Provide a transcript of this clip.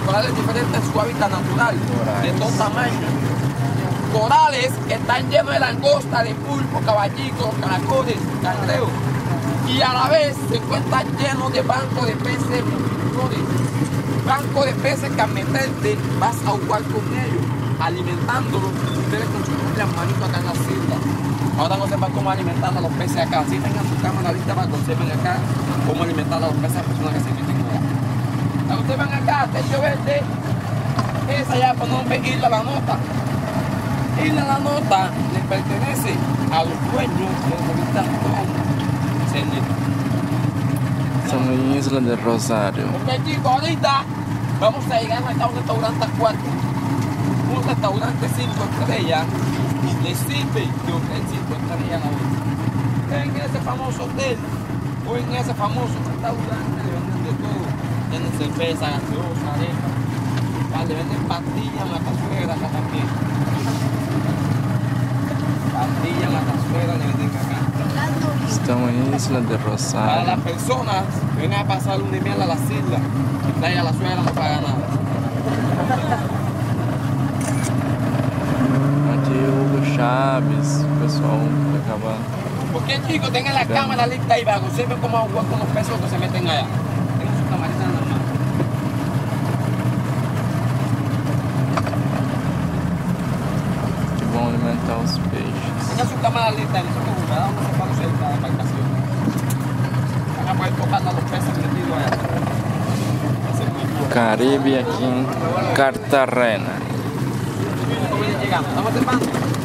corales diferentes en su hábitat natural, de todo tamaño. Corales que están llenos de langosta, de pulpo, caballitos, caracoles, cangrejos. Y a la vez se encuentran llenos de bancos de peces, bancos de peces que al meterte vas a jugar con ellos, alimentándolos ustedes con sus propias manitos acá en la isla. Ahora no sepan cómo alimentar a los peces acá. Si tengan su cámara lista para que observen acá cómo alimentar a los peces a las personas que se meten allá. Cuando ustedes van acá, techo verde, esa ya por nombre Isla La Nota. Isla La Nota les pertenece a los dueños de los habitan Estamos en Isla de Rosario. Ok chicos, ahorita vamos a llegar acá a un restaurante acuático. Un restaurante 5 estrellas. Les sirve de hotel 5 estrellas a la vez. En ese famoso hotel o en ese famoso restaurante le venden de todo. Tienen cerveza, gaseosa, arepa. Le venden pastillas, matazuelas acá también. Pastillas, matazuelas le venden acá. Estamos en Isla de Para Rosario. las personas que vienen a pasar luna y miel a las islas, en Playa La Suegra no paga nada. Aqui Hugo Chaves, o pessoal que acaba. Porque chicos, tengan la cámara lista ahí para que observen cómo jugar con los peces que se meten allá. Tengan su camarita en la mano. Que vão alimentar os peixes. Tengan su cámara lista ahí, no se preocupen, vamos a separar cerca de la embarcación. Van a poder tocar a los peces metidos allá. Va a ser muy bueno. Caribe aqui em Cartagena. ¿Cómo llegamos? ¿Estamos trepando?